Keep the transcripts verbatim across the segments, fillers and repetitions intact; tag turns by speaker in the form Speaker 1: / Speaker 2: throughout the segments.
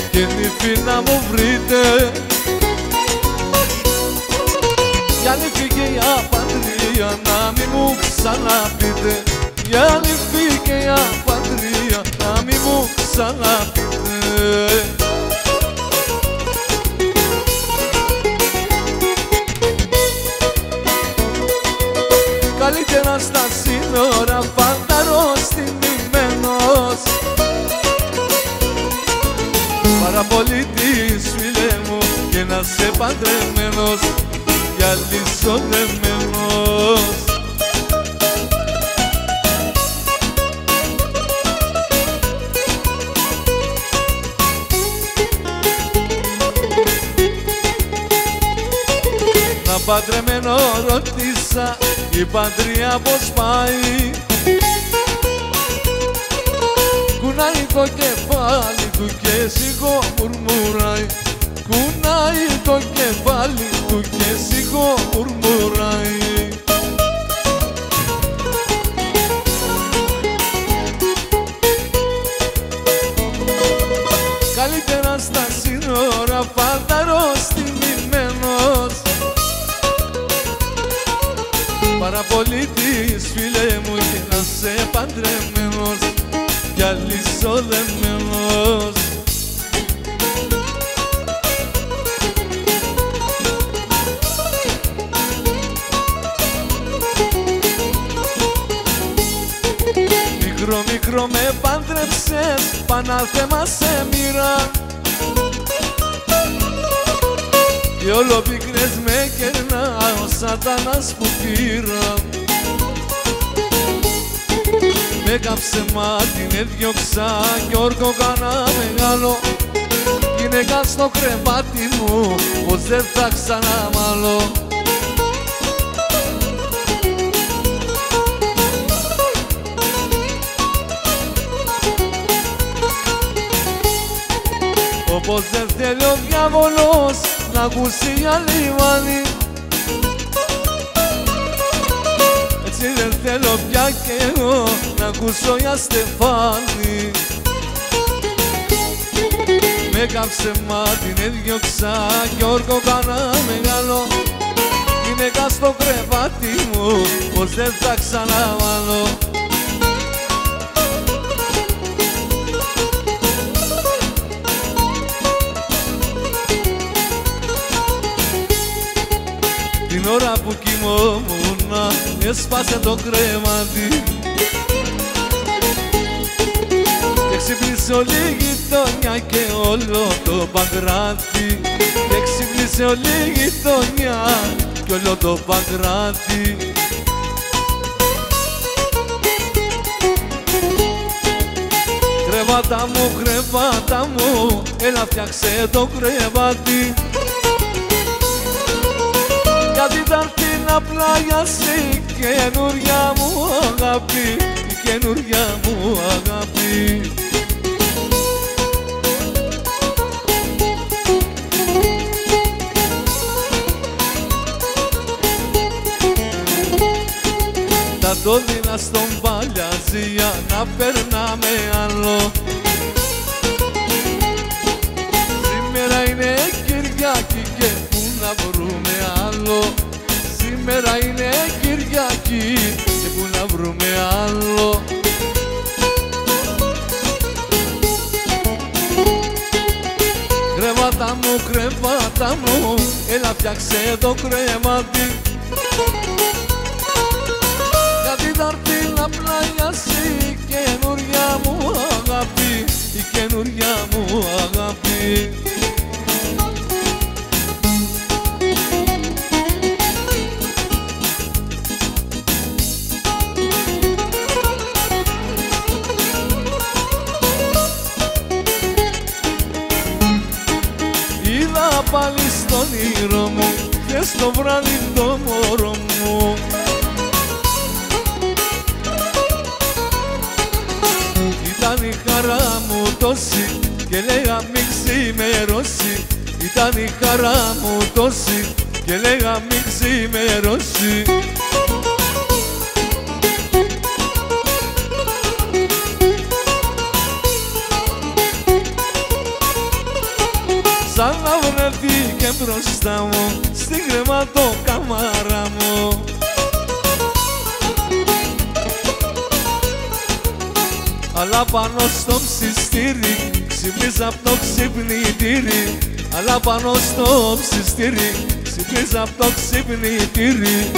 Speaker 1: και νύφη να μου βρείτε. Για νύφη και για πατρία να μη μου ξαναπείτε. Για νύφη και για πατρία να μη μου ξαναπείτε. Καλύτερα στα σύνορα φανταρός τιμημένος, παρά πολίτης φίλε μου και να σε παντρεμένος κι αλυσοδεμένος. Να παντρεμένο ρώτησα η πατρία πως πάει. Κουνάει το κεφάλι του και σιγό μουρμουράει. Κουνάει το κεφάλι του και σιγό μουρμουράει. Καλύτερα στα σύνορα φανταρός τιμημένος, παρά πολίτης φίλε μου και να σε παντρεμένος κι αλυσοδεμένος. Μικρό μικρό με παντρεψες, πανάθεμα σε μοίρα κι όλο πίκρες με κερνά ο σατανάς που πήρα. Με κάψε μάτι, έδιωξα κι όρκο κάνα μεγάλο. Γυναίκα στο κρεβάτι μου, πως δεν θα ξαναμάλω. Όπως δεν θέλει ο διάβολος να ακούσει για λιμάνι, έτσι δεν θέλω πια και εγώ να ακούσω για Στεφάνη. Με κάψε μάτι, έδιωξα κι όρκο κάνα μεγάλο. Γυναίκα στο κρεβάτι μου, πως δεν θα ξαναβάλω. Την ώρα που κοιμόμουνα έσπασε το κρεβάτι και ξύπνησε όλη η γειτονιά και όλο το Παγκράτη. Και ξύπνησε όλη η γειτονιά και όλο το Παγκράτη. Κρεβάτα μου, κρεβάτα μου, έλα φτιάξε το κρεβάτι, γιατί θα έρθει να πλάγιασει η καινούρια μου αγάπη, η καινούρια μου αγάπη. Θα το δίνα στον Παλιάζη για να περνάμε άλλο. Σήμερα είναι Κυριακή και πού να βρούμε άλλο. Σήμερα είναι Κυριακή και πού να βρούμε άλλο. Κρεβάτα μου, κρεβάτα μου, έλα φτιάξε το κρεβάτι, γιατί θα έρθει να πλάγιασει η καινούρια μου αγάπη, η καινούρια μου αγάπη. Είδα πάλι στον όνειρο μου και στο βράδυ το μωρό μου. Ήταν η χαρά μου τόση και λέγα μην ξημερώσει. Ήταν η χαρά μου τόση και λέγα μην ξημερώσει. σαν να βρέθηκε μπροστά μου στην κρεβατοκάμαρα μου. Αλλά πάνω στο ψιστήρι ξυπνήσα απ' το ξυπνητήρι. Αλλά πάνω στο ψιστήρι ξυπνήσα απ' το ξυπνητήρι.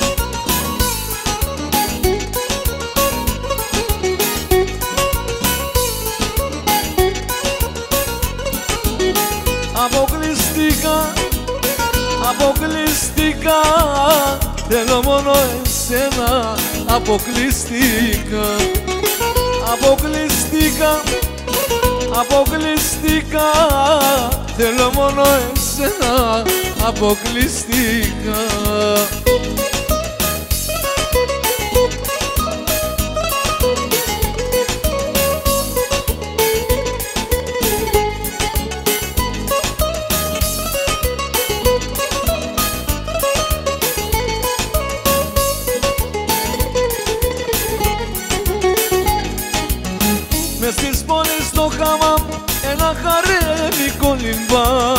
Speaker 1: Αποκλειστικά, αποκλειστικά, θέλω μόνο εσένα. Αποκλειστικά, αποκλειστικά, αποκλειστικά, θέλω μόνο εσένα. Αποκλειστικά. Μες στις πόλεις στο χάμαμ ένα χαρέμι κολυμπά.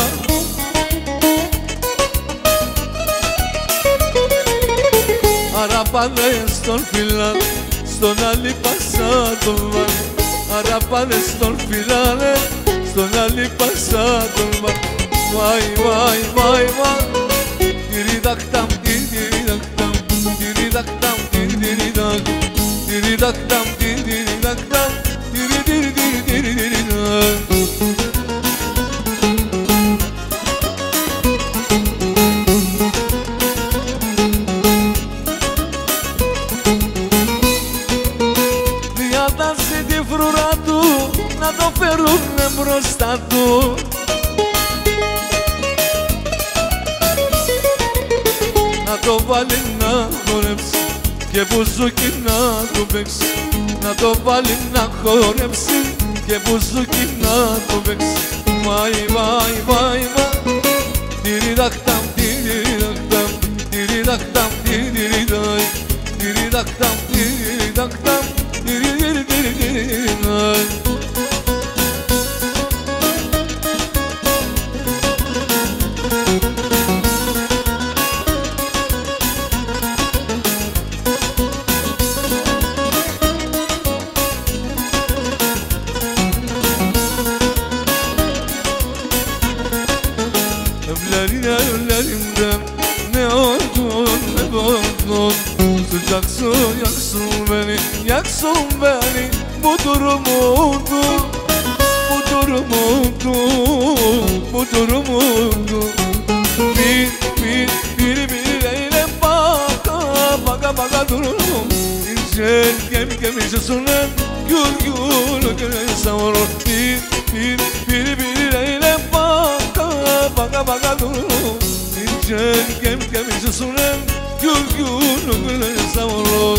Speaker 1: Αραπάδες τον φυλάν, στον άλλη πασά τον βαν. Αραπάδες τον φυλάνε, στον άλλη πασά τον βαν. Βάι, βάι, βάι, βάι, τυριδακτάμ, τυριδακτάμ, τυριδακτάμ, τυριδακτάμ, τυριδακτάμ, τυριδακτάμ. Διατάζει τη φρουρά του να το φέρουνε μπροστά του. Να το βάλει να χορέψει και μπουζούκι να του παίξει. Να το βάλει να χορέψει και μπουζούκι να το παίξει. Βάι, βάι, βάι, βάι, τυριδακτάμ, τυριδακτάμ, τυριδακτάμ, τυριδακτάμ, τυριδακτάμ, τυριδακτάμ, τυριδακτάμ. Evlerimden ne oldun ne buldun. Sıcaksın yaksın beni, yaksın beni. Bu durumudu, bu durumudu, bu durumudu. Bir, bir, bir, bir eyle baka, baka, baka durum. İncel gemi gemi susulan, gül gül gül savurur. Bir, bir, bir, bir eyle baka, baka, baka durum. İncel gemi gemi susulan, gül gül gül savurur.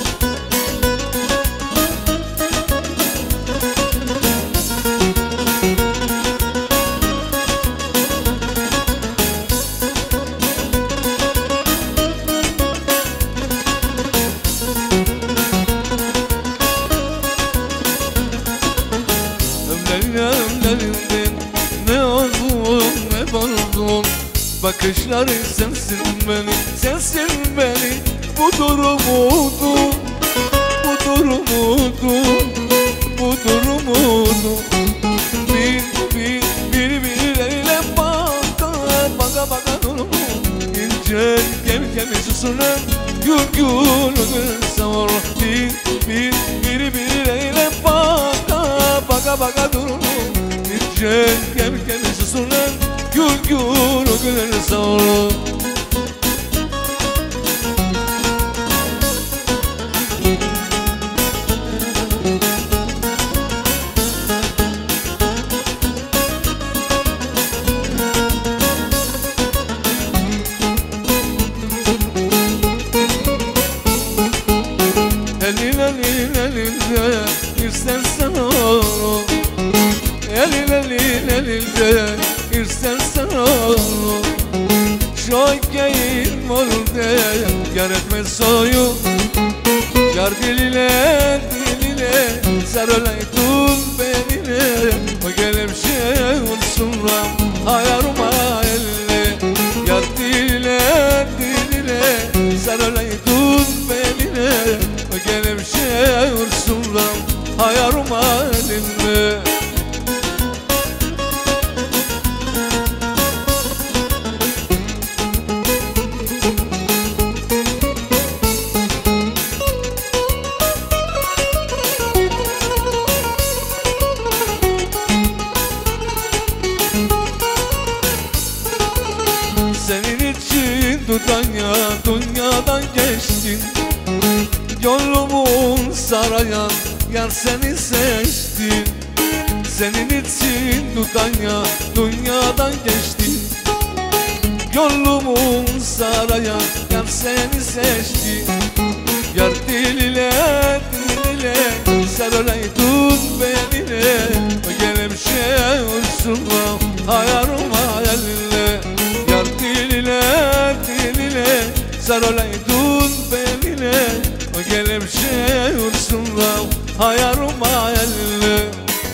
Speaker 1: Evlerinden ne oldun ne buldun. Bakışların sensin beni, sensin beni. Bu durumudu, bu durumudu, bu durumudu. Bir, bir, bir, bir eyle baka, baka, baka durumu. İnce gemi gemi susulan, gül gül gül savur. Bir, bir, bir, bir eyle baka, baka, baka durumu. İnce gemi gemi susulan, gül gül gül savur. Elin elin elinde istersen onu. Elin elin elinde istersen onu. Şokeyim oldu yar etme soyu. Yar diline diline sarılaytın benine. O gelip şey olsun ram tutanya dünyadan geçtin. Yolumun sarayan yar seni seçti. Senin için tutanya dünyadan geçtin. Yolumun sarayan yar seni seçti. Yar diliyle diliyle sarılaydın benimle. Gelip şey uçsunla hayarım hayalinle. Yar diliyle diliyle sarılaydın benimle. Gelip şey uçsunla hayarım hayalinle.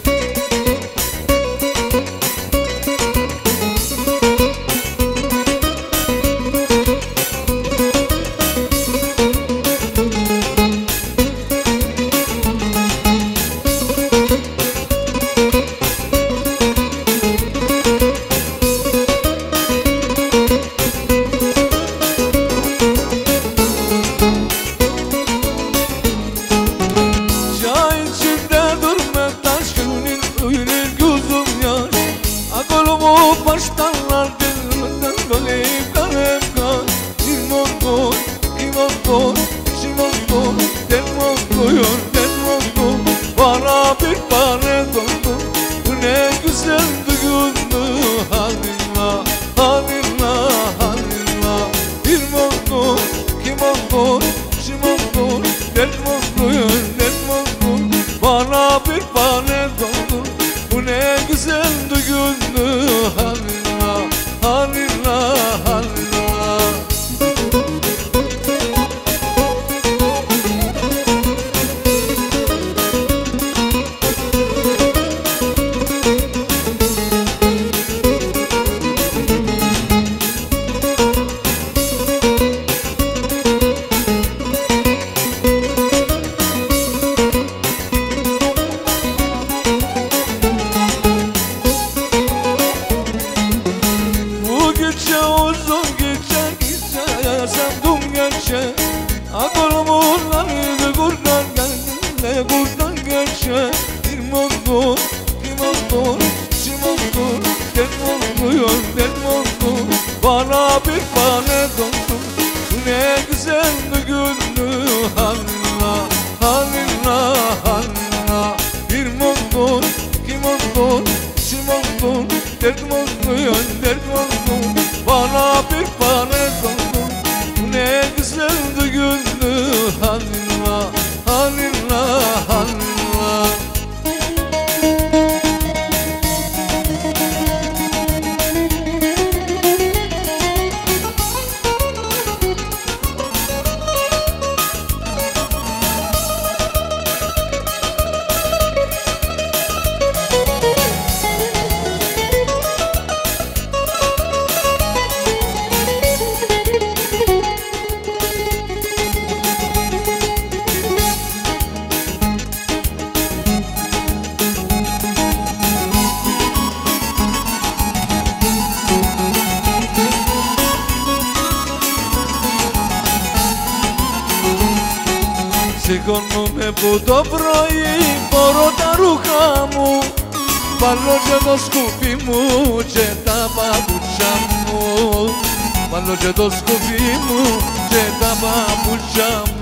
Speaker 1: Baştanlar dilimden böyle kalem kal. Limon koy, limon koy, limon koy. Limon koyuyor, limon koy. Bana bir tane doldu. Bu ne güzel düğündü. Halinla, halinla, halinla. Limon koy, limon koy, limon koy. Limon koyuyor, limon koy. Bana bir tane doldu. Bu ne güzel düğündü. Halinla, halinla, halinla. Uzun gece gece yaşadım gerçe. Akolumun lanıydı buradan geldim buradan gerçe. Limon dur, limon dur, limon dur. Limon koyuyor, limon dur. Bana bir tane doldum. Ne güzel düğündü. Halinla, halinla, halinla. Limon dur, limon dur, limon dur. Limon koyuyor, limon dur. Bana bir tane doldu. Ne güzel düğündü. Halinla, halinla, halinla. Σηκώνω με που το πρωί φορώ τα ρούχα μου. Βάλω και το σκουφί μου και τα παπούτσια μου. Βάλω και το σκουφί μου και τα παπούτσια μου.